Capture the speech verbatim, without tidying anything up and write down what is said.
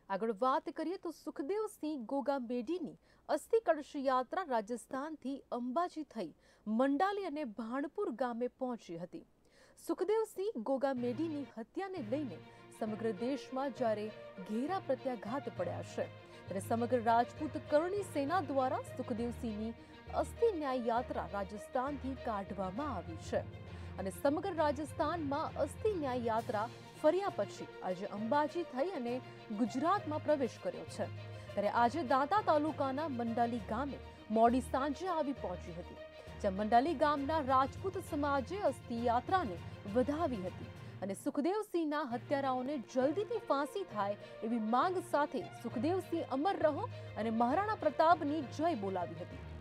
આગળ વાત કરીએ તો સુખદેવસિંહ ગોગામેડીની અસ્થિ કળશ યાત્રા રાજસ્થાનથી અંબાજી થઈ મંડાલી અને ભાણપુર ગામે પહોંચી હતી। સુખદેવસિંહ ગોગામેડીની હત્યાને લઈને સમગ્ર દેશમાં જ્યારે ઘેરા પ્રત્યાઘાત પડ્યા છે, ત્યારે સમગ્ર રાજપૂત કરણી સેના દ્વારા સુખદેવસિંહની અસ્થિ ન્યાય યાત્રા રાજસ્થાનથી કાઢવામાં આવી છે અને સમગ્ર રાજસ્થાનમાં અસ્થિ ન્યાય યાત્રા ફર્યા પછી આજે અંબાજી થઈ અને ગુજરાતમાં પ્રવેશ કર્યો છે। ત્યારે આજે દાંતા તાલુકાના મંડાલી ગામે મોડી સાંજે આવી પહોંચી હતી, જ્યાં મંડાલી ગામના રાજપૂત સમાજે અસ્થિ યાત્રાને વધાવી હતી અને સુખદેવસિંહના હત્યારાઓને જલ્દીથી ફાંસી થાય એવી માંગ સાથે સુખદેવસિંહ અમર રહો અને મહારાણા પ્રતાપની જય બોલાવી હતી।